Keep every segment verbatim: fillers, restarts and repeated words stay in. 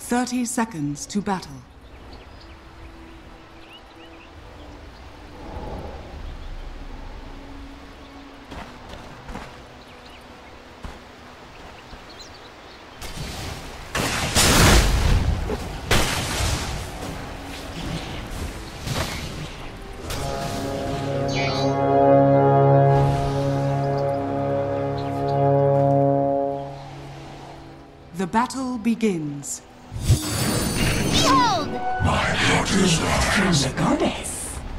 Thirty seconds to battle. The battle begins. Behold! My blood is rise. The goddess.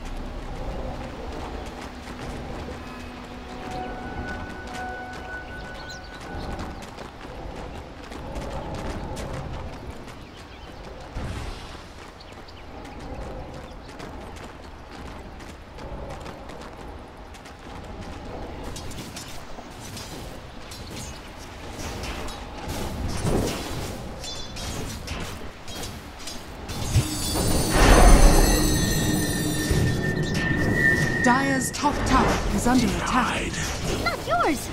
Dire's top tower is under attack. Not yours!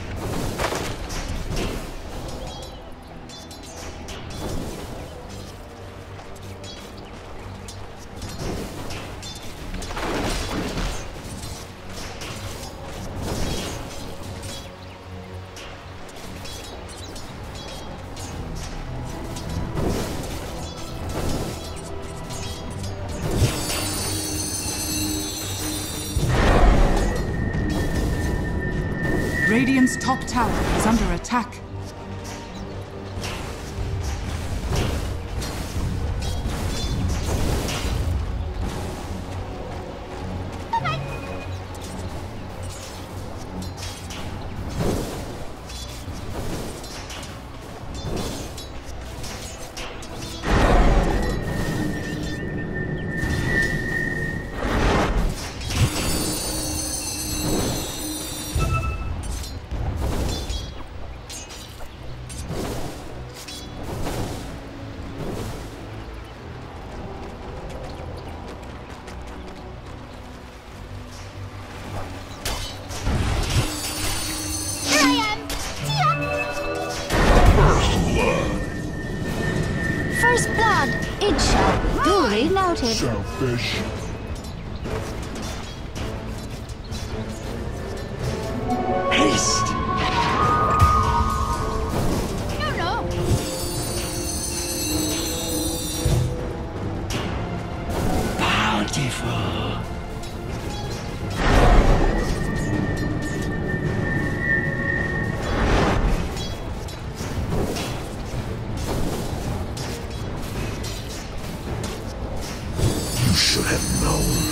Radiant's top tower is under attack. First blood, it shall duly noted. Selfish. Haste! No, no. Bountiful. You should have known.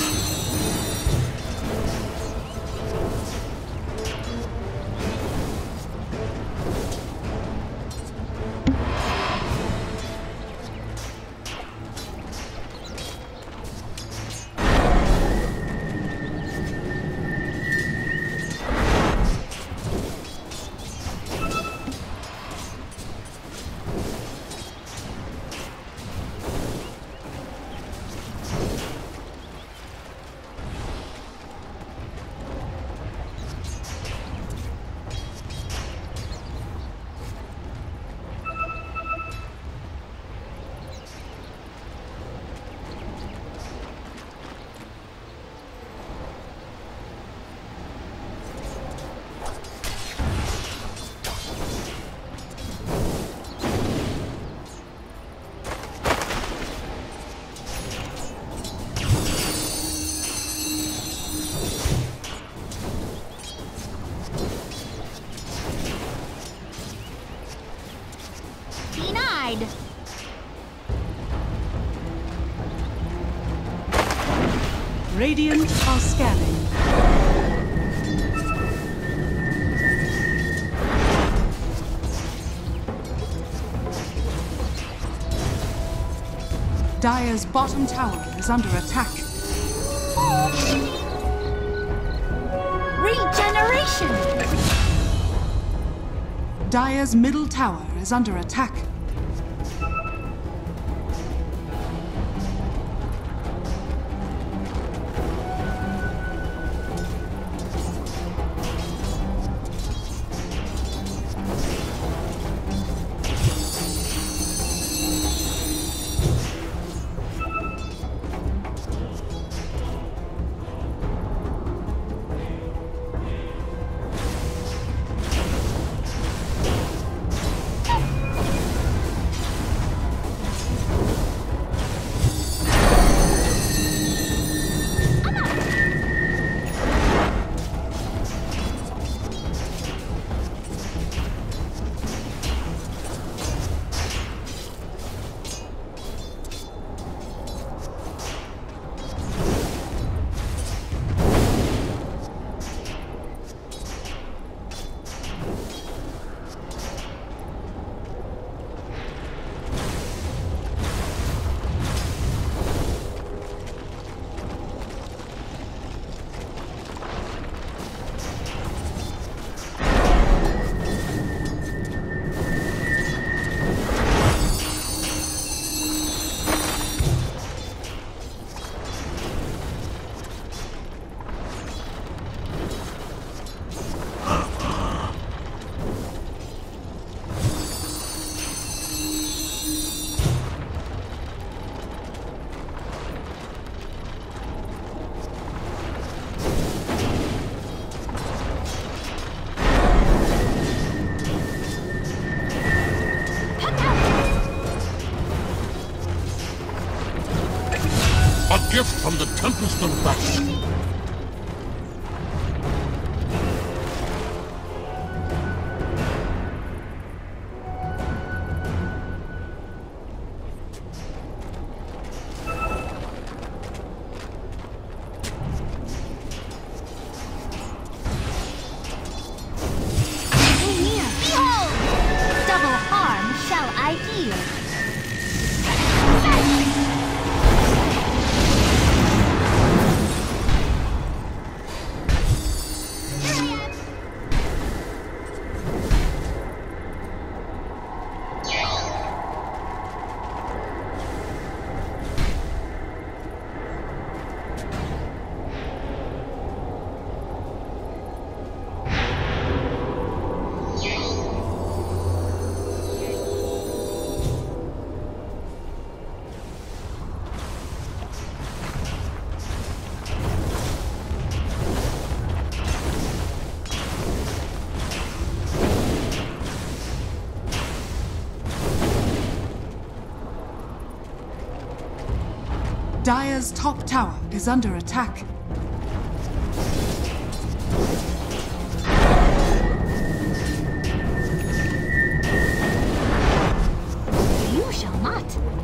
Denied. Radiant are scanning. Dire's bottom tower is under attack. Regeneration. Dire's middle tower is under attack. Tempest of Battle. Dire's top tower is under attack. You shall not.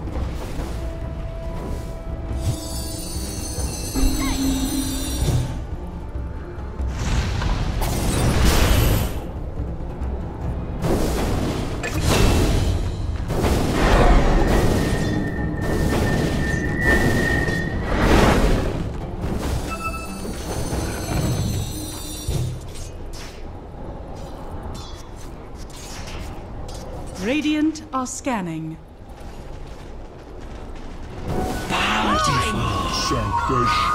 Radiant are scanning. Selfish.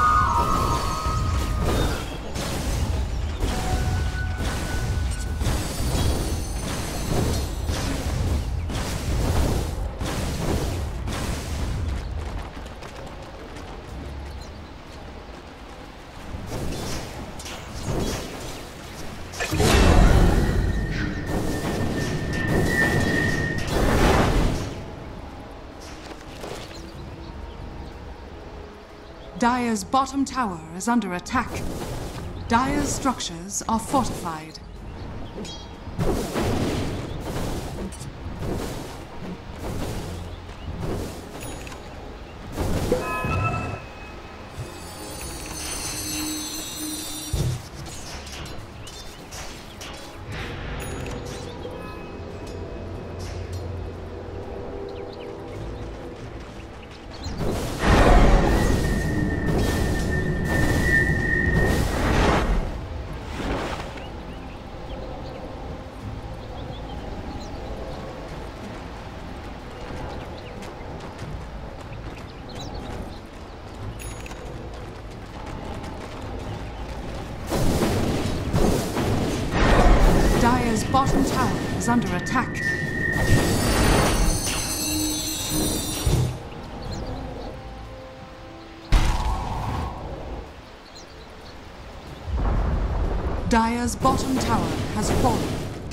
Dire's bottom tower is under attack. Dire's structures are fortified. Dire's bottom tower is under attack. Dire's bottom tower has fallen.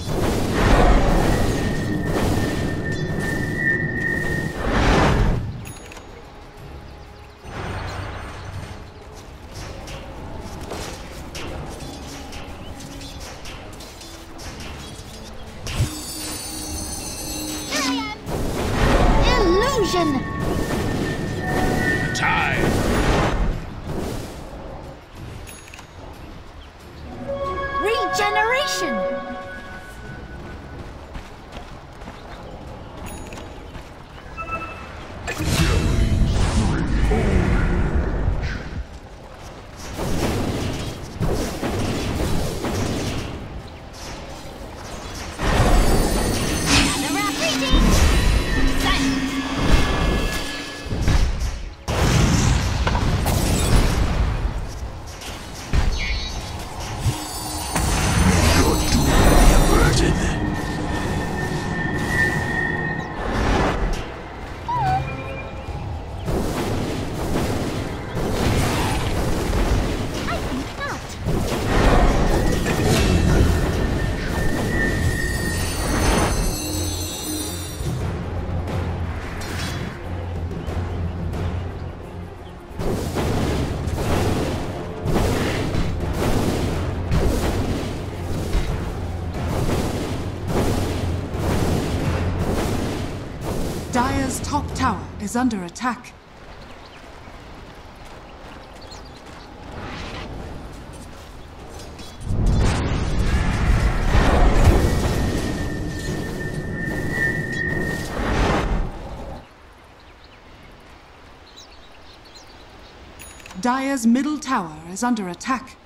Time. Regeneration! Dire's top tower is under attack. Dire's middle tower is under attack.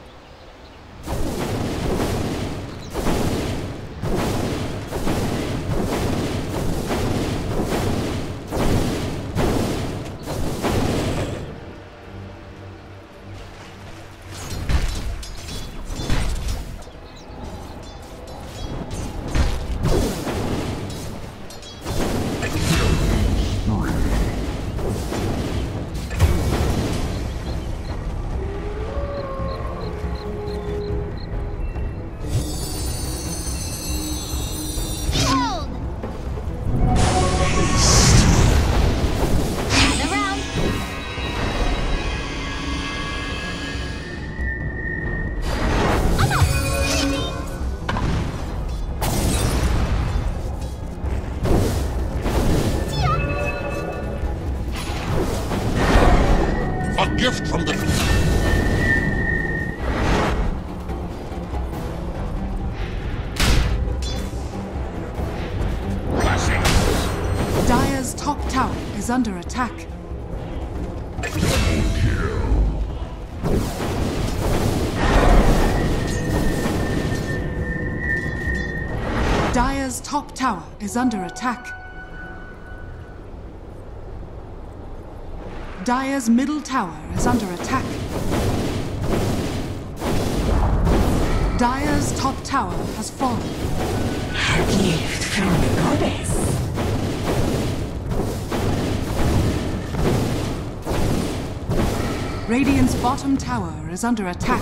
Gift from the blessings. Dire's top tower is under attack. Dire's top tower is under attack. Dire's middle tower is under attack. Dire's top tower has fallen. A gift from the goddess. Radiant's bottom tower is under attack.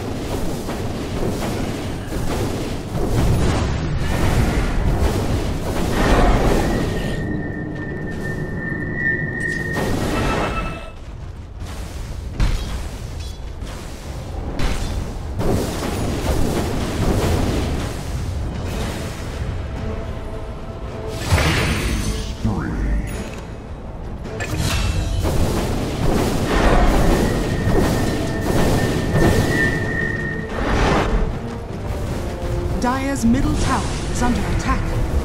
Dire's middle tower is under attack.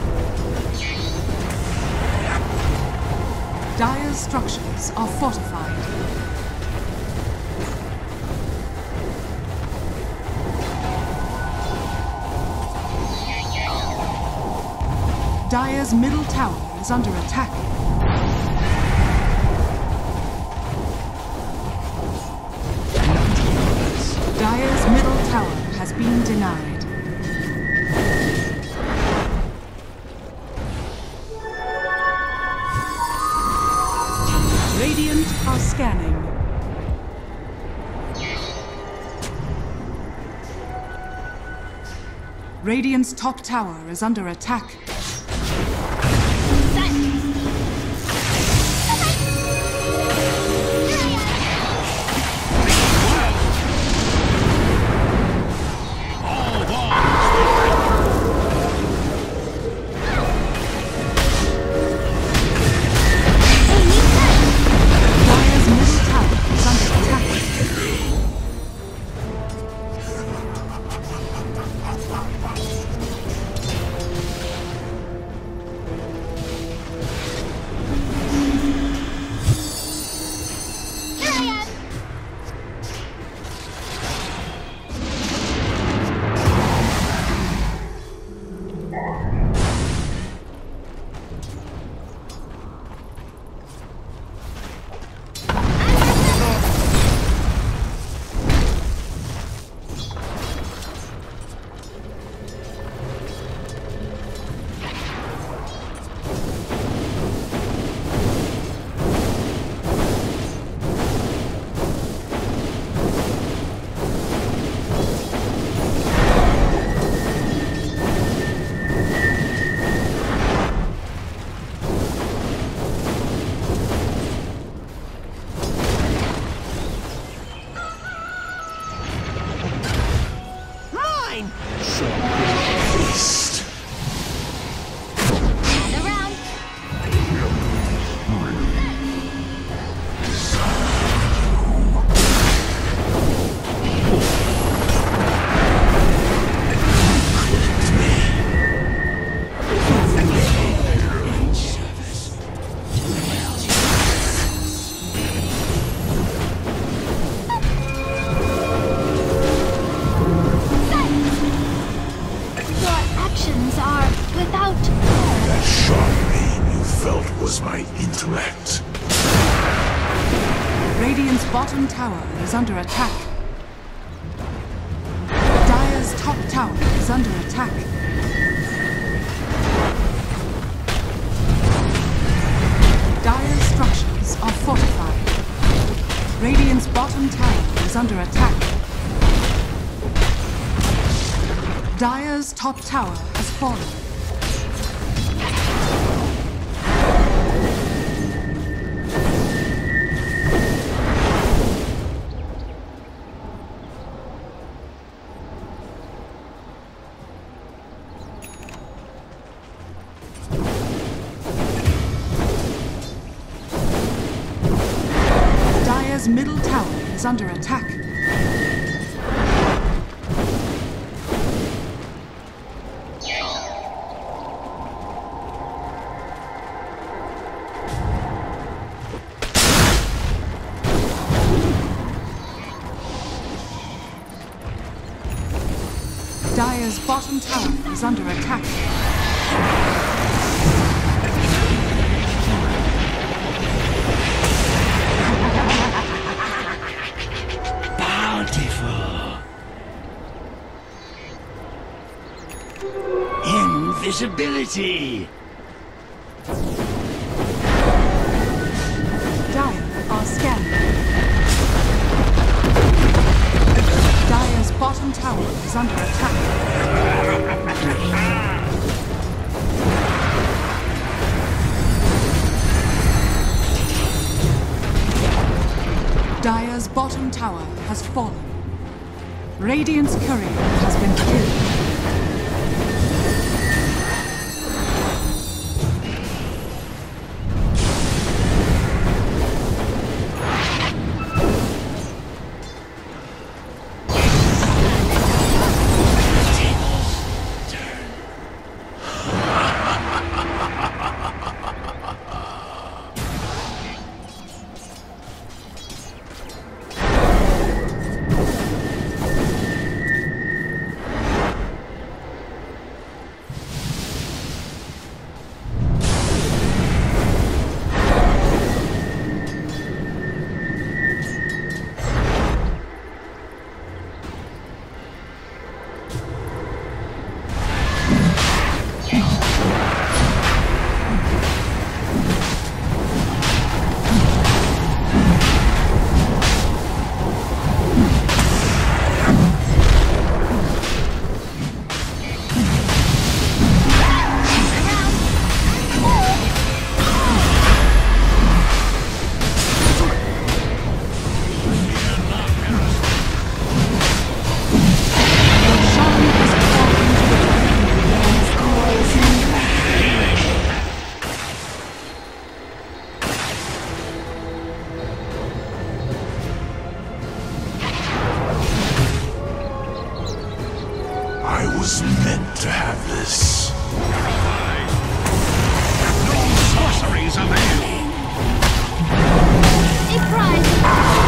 Dire's structures are fortified. Dire's middle tower is under attack. Dire's middle tower has been denied. Radiant are scanning. Radiant's top tower is under attack. without... That sharp pain you felt was my intellect. Radiant's bottom tower is under attack. Dire's top tower is under attack. Dire's structures are fortified. Radiant's bottom tower is under attack. Dire's top tower has fallen. Dire's middle tower is under attack. Dire's bottom tower is under attack. Bountiful. Invisibility. Dire are scanning. Dire's bottom tower is under attack. Dire's bottom tower has fallen. Radiant's courier has been killed. I was meant to have this. No sorceries avail. A prize!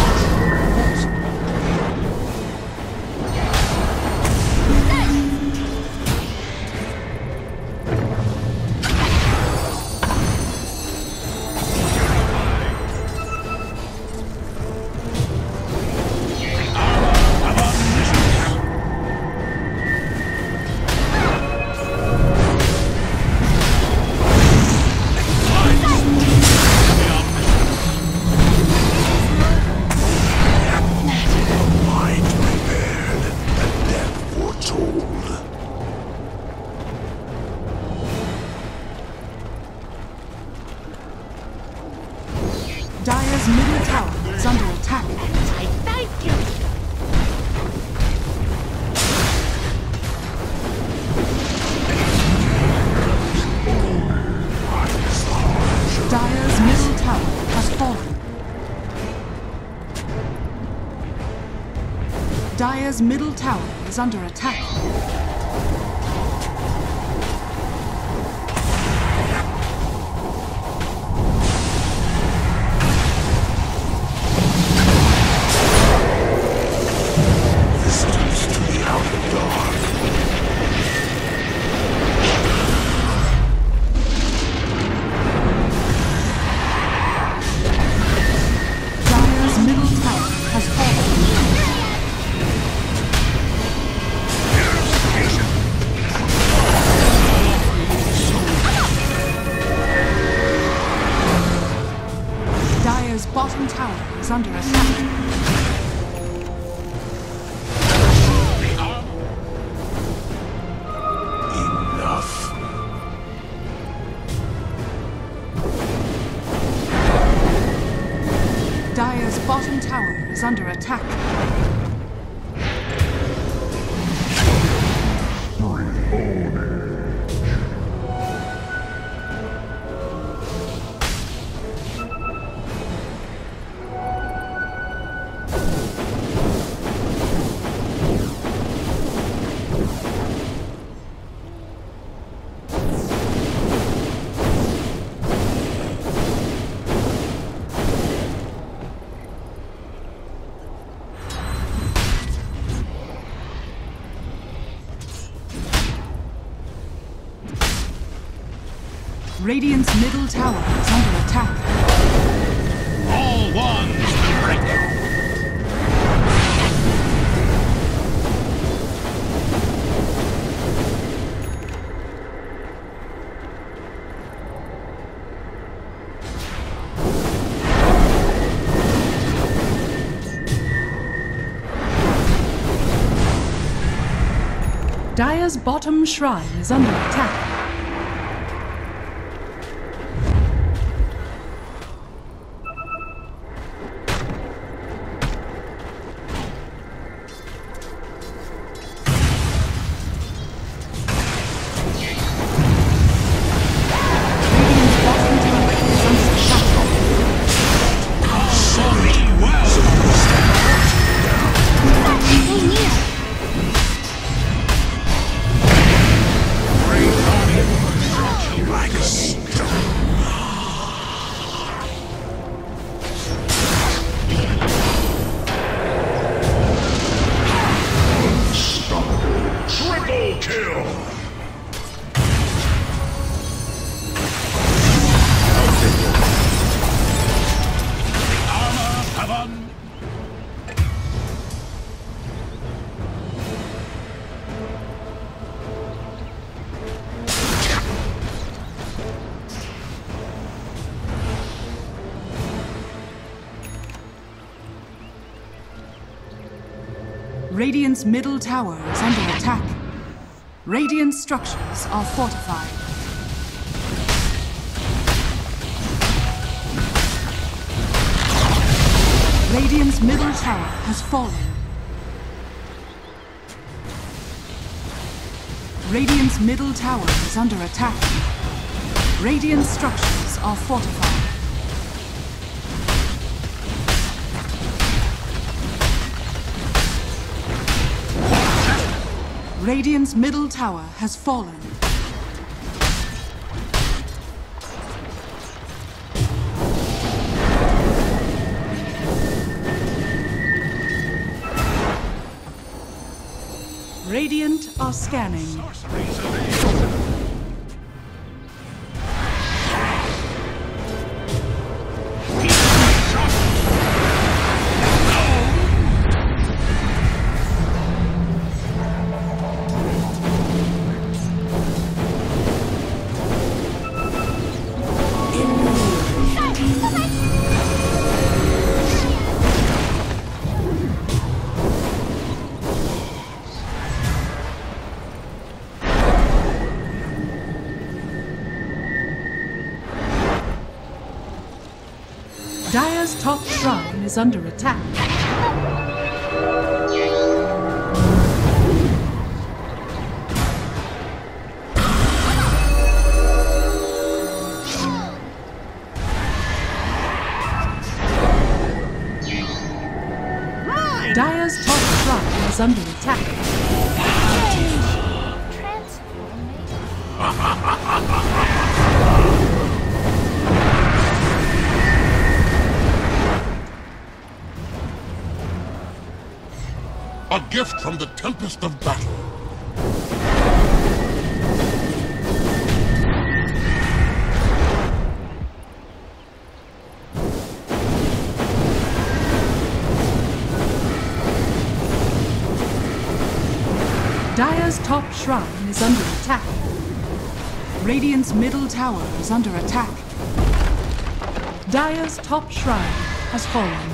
Dire's middle tower is under attack. I thank you! Dire's middle tower has fallen. Dire's middle tower is under attack. Visitors to the Outer Dark. is under attack. Enough. Dire's bottom tower is under attack. Radiant's middle tower is under attack. All wands will break. Dire's bottom shrine is under attack. Radiant's middle tower is under attack. Radiant structures are fortified. Radiant's middle tower has fallen. Radiant's middle tower is under attack. Radiant structures are fortified. Radiant's middle tower has fallen. Radiant are scanning. Sorceries available. Dire's top shrine is under attack. Dire's top shrine is under attack. A gift from the Tempest of Battle. Dire's top shrine is under attack. Radiant's middle tower is under attack. Dire's top shrine has fallen.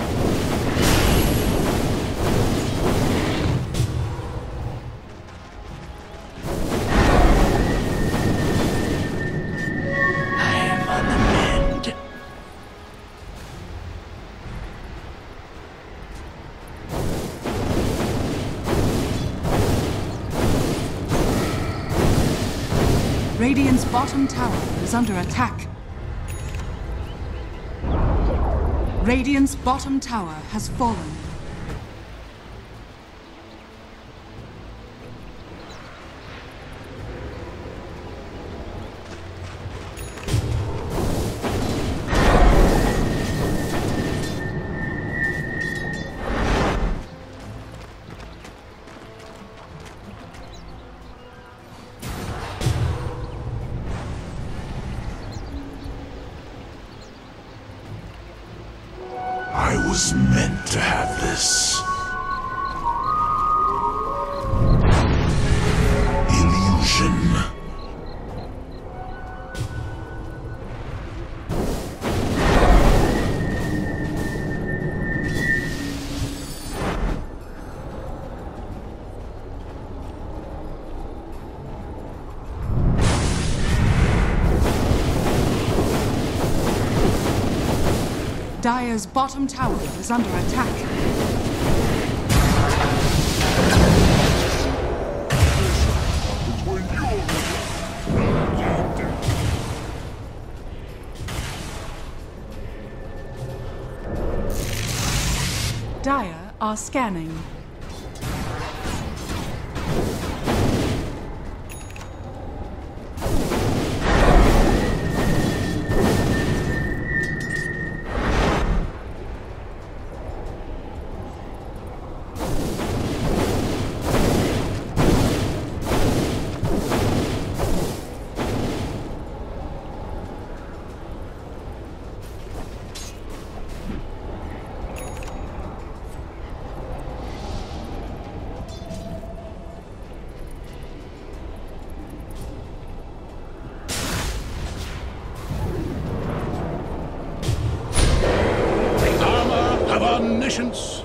Radiant's bottom tower is under attack. Radiant's bottom tower has fallen. I was meant to have this. Illusion. Dire's bottom tower is under attack. Dire are scanning. Omniscience.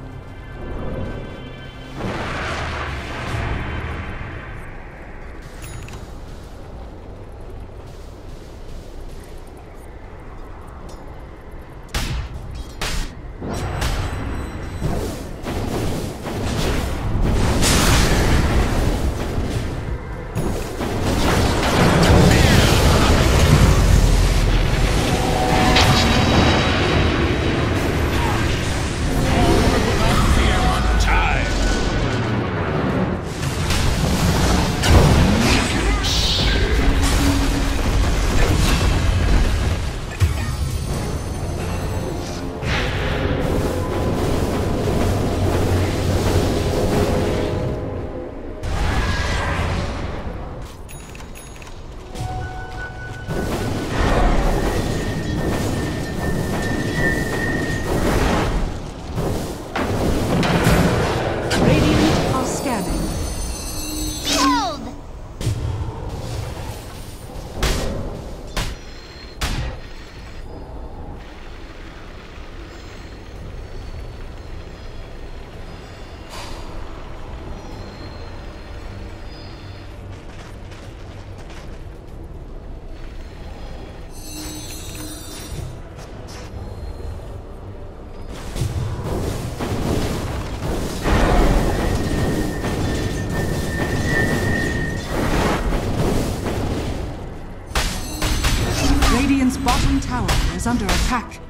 Radiant's bottom tower is under attack.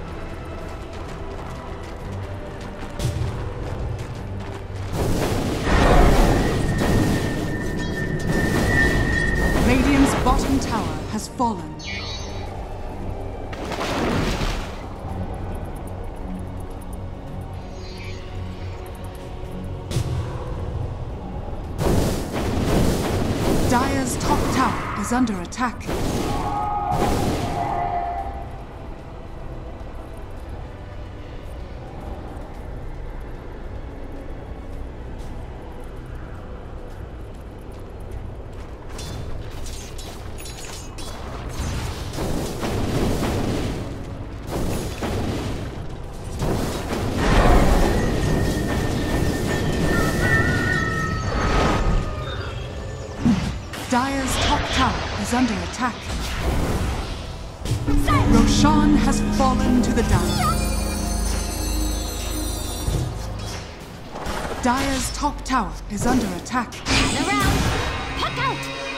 Radiant's bottom tower has fallen. Dire's top tower is under attack. Dire's top tower is under attack. Roshan has fallen to the Dire. Dire's top tower is under attack. Around. Puck out.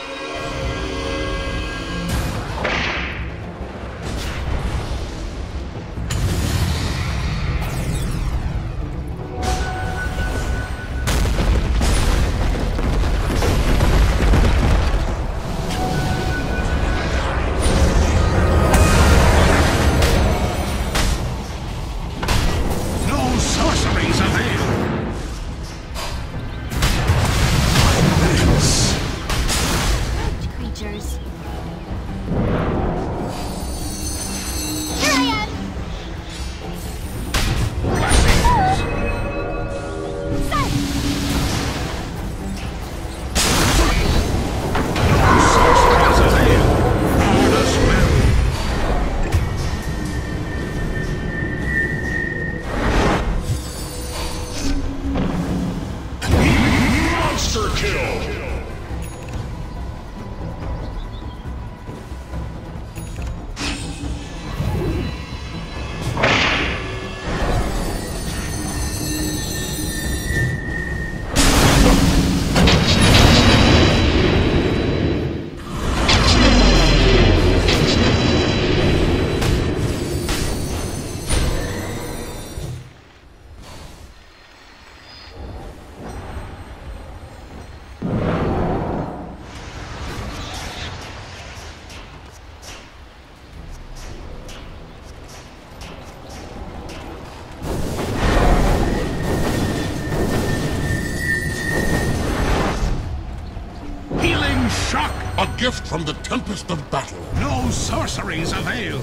A gift from the tempest of battle. No sorceries avail.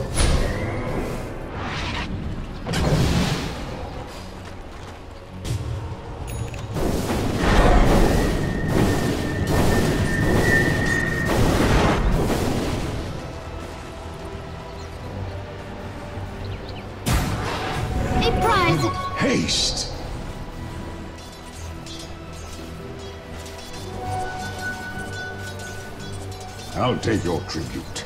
A prize. Haste. I'll take your tribute.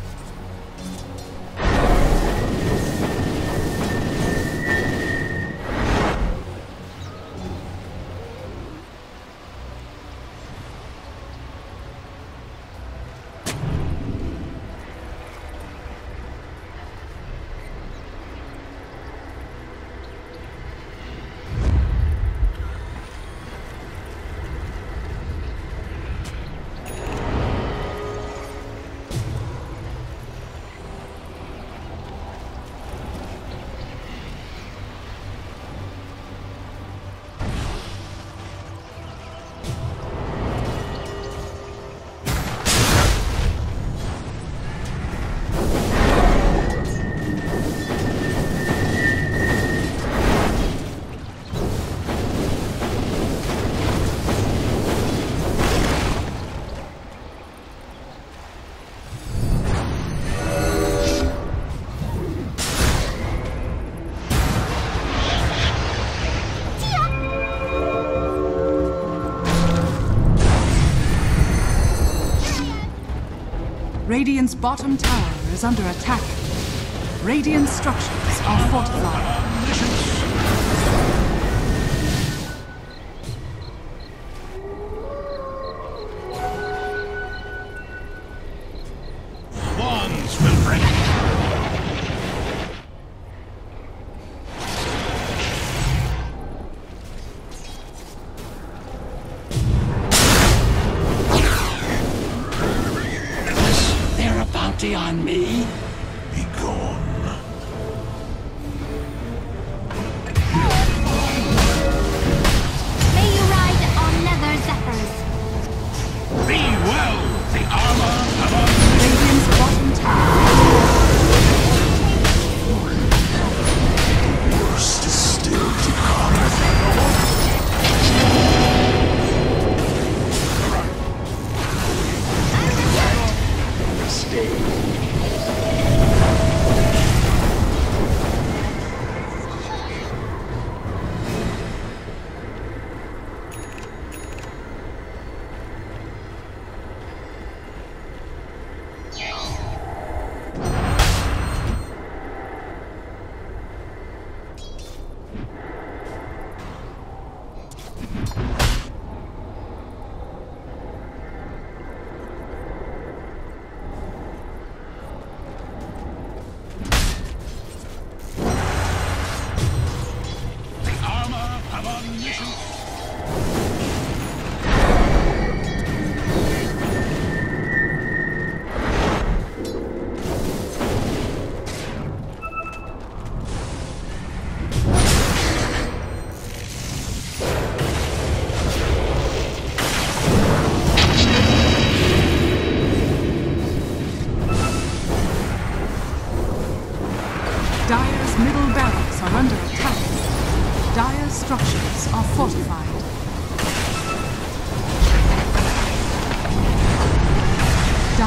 Radiant's bottom tower is under attack. Radiant structures are fortified. Wands will break. On me? Be gone. May you ride on leather zephyrs. Be well, the armor of our Radiant's bottom tower. Worst is still to come.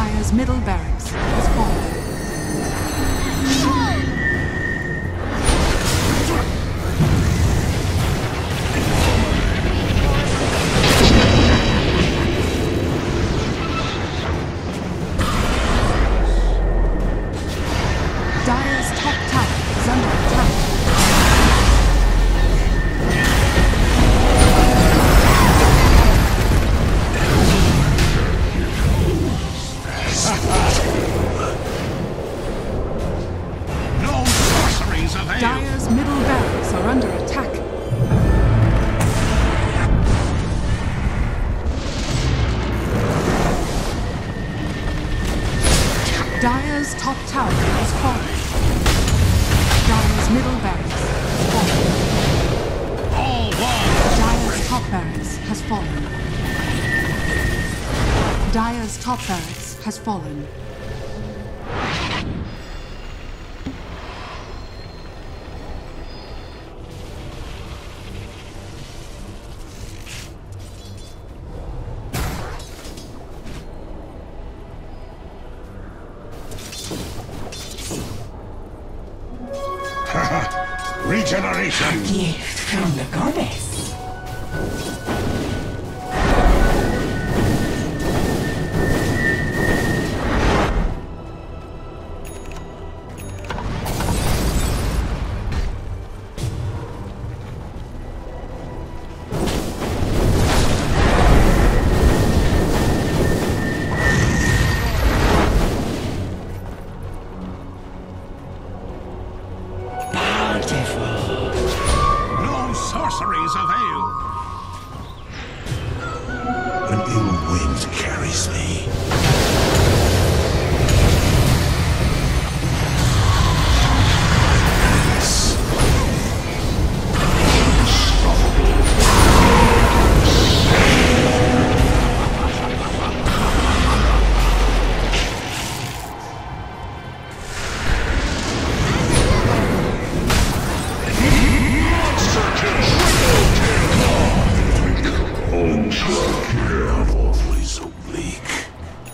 Dire's middle barracks has fallen. Dire's top tower is under attack. No sorceries avail. Dire's middle barracks are under attack. Dire's top tower has fallen. Dire's middle barracks has fallen. All one. Dire's top barracks has fallen. Dire's top barracks has fallen. Regeneration! Gift from the goddess. No sorceries avail. An ill wind carries me. Always oblique.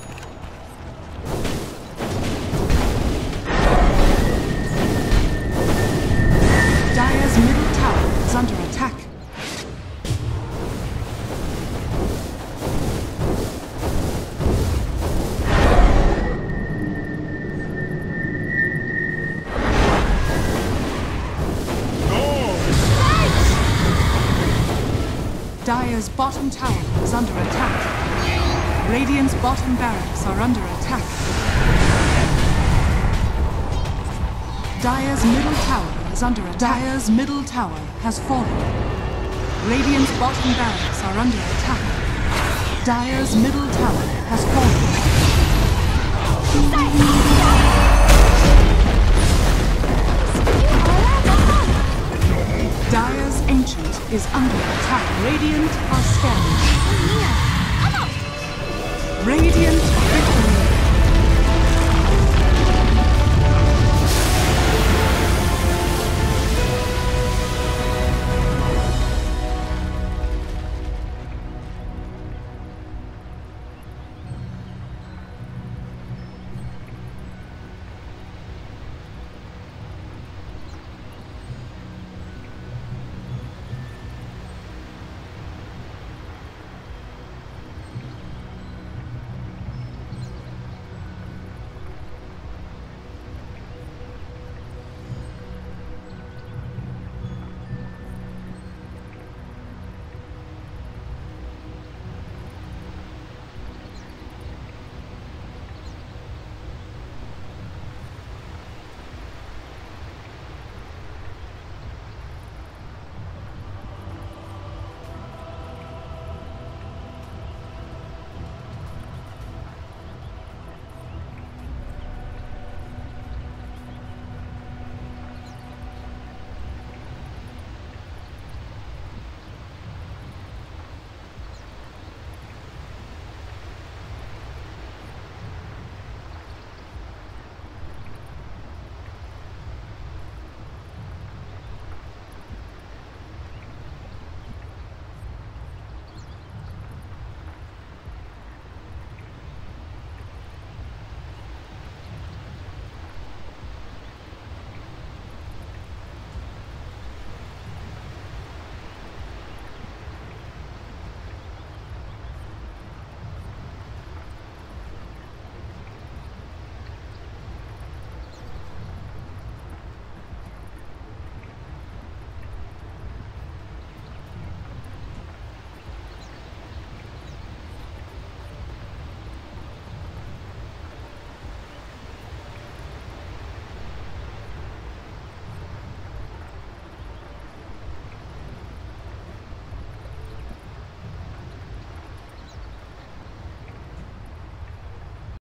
Dire's middle tower is under attack. Dire's bottom tower is under attack. Radiant's bottom barracks are under attack. Dire's middle tower is under attack. Dire's middle tower has fallen. Radiant's bottom barracks are under attack. Dire's middle tower has fallen. Dire's ancient is under attack. Radiant are scanning.